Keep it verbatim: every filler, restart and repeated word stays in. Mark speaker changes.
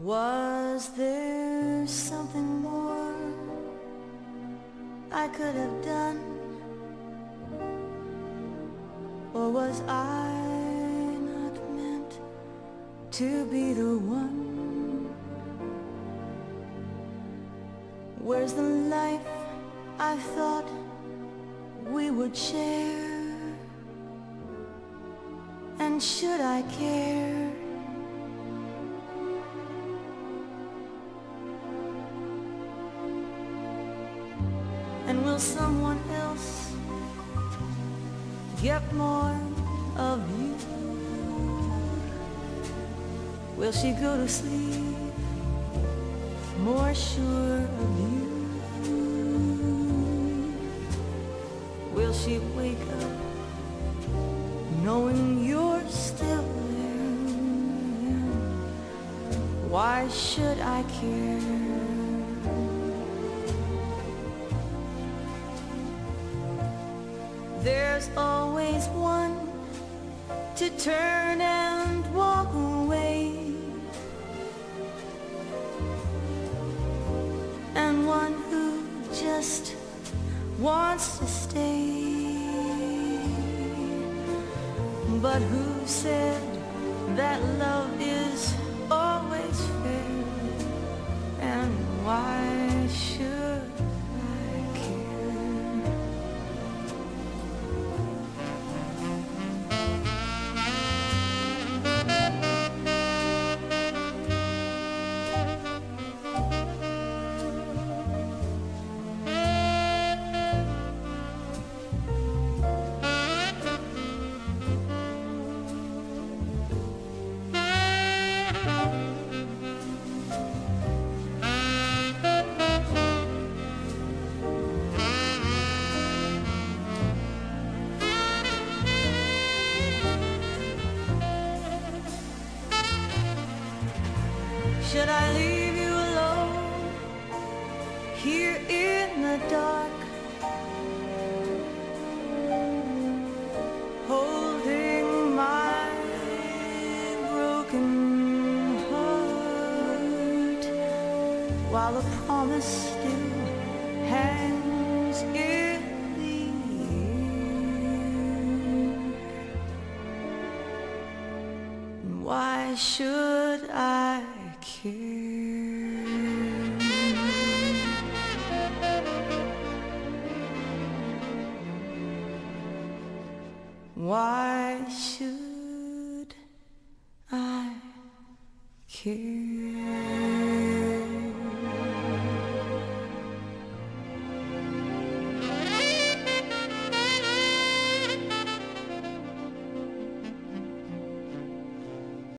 Speaker 1: Was there something more I could have done? Or was I not meant to be the one? Where's the life I thought we would share? And should I care? And will someone else get more of you? Will she go to sleep more sure of you? Will she wake up knowing you're still there? Why should I care? There's always one to turn and walk away, and one who just wants to stay. But who said that love is always fair? And why should I care? Should I leave you alone here in the dark, holding my broken heart, while a promise still hangs in the air? Why should I care? Why should I care?